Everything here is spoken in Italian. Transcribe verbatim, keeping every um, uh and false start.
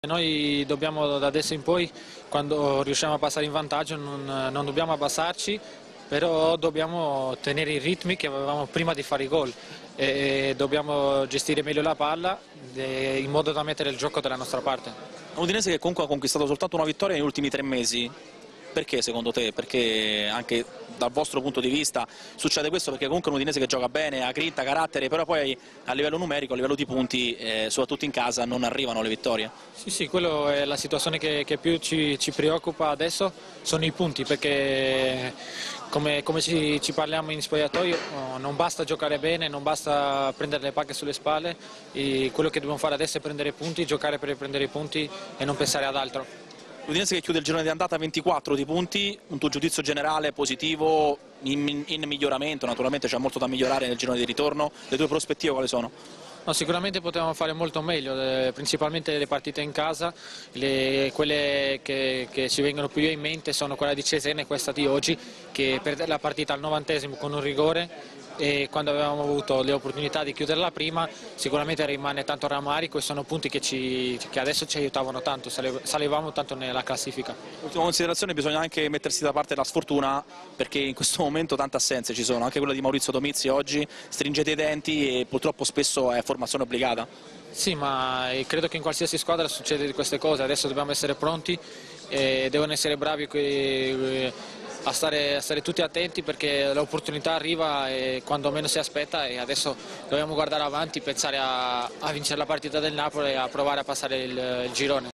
Noi dobbiamo da adesso in poi, quando riusciamo a passare in vantaggio, non, non dobbiamo abbassarci, però dobbiamo tenere i ritmi che avevamo prima di fare i gol e dobbiamo gestire meglio la palla in modo da mettere il gioco dalla nostra parte. Un Udinese che comunque ha conquistato soltanto una vittoria negli ultimi tre mesi. Perché secondo te? Perché anche dal vostro punto di vista succede questo? Perché comunque è un Udinese che gioca bene, ha grinta, carattere, però poi a livello numerico, a livello di punti, eh, soprattutto in casa, non arrivano le vittorie. Sì, sì, quello è la situazione che, che più ci, ci preoccupa adesso, sono i punti, perché come, come ci, ci parliamo in spogliatoio non basta giocare bene, non basta prendere le pacche sulle spalle, e quello che dobbiamo fare adesso è prendere i punti, giocare per prendere i punti e non pensare ad altro. L'Udinese che chiude il girone di andata a ventiquattro di punti, un tuo giudizio generale positivo, in, in miglioramento, naturalmente c'è molto da migliorare nel girone di ritorno, le tue prospettive quali sono? No, sicuramente potevamo fare molto meglio, eh, principalmente le partite in casa, le, quelle che, che ci vengono più in mente sono quella di Cesena e questa di oggi, che perde la partita al novantesimo con un rigore, e quando avevamo avuto le opportunità di chiuderla prima sicuramente rimane tanto rammarico e sono punti che, ci, che adesso ci aiutavano tanto, salivamo tanto nella classifica. Ultima considerazione, bisogna anche mettersi da parte la sfortuna, perché in questo momento tante assenze ci sono, anche quella di Maurizio Domizzi oggi, stringete i denti e purtroppo spesso è formazione obbligata. Sì, ma credo che in qualsiasi squadra succede di queste cose, adesso dobbiamo essere pronti e devono essere bravi a stare, a stare tutti attenti, perché l'opportunità arriva e quando meno si aspetta, e adesso dobbiamo guardare avanti, pensare a, a vincere la partita del Napoli e a provare a passare il, il girone.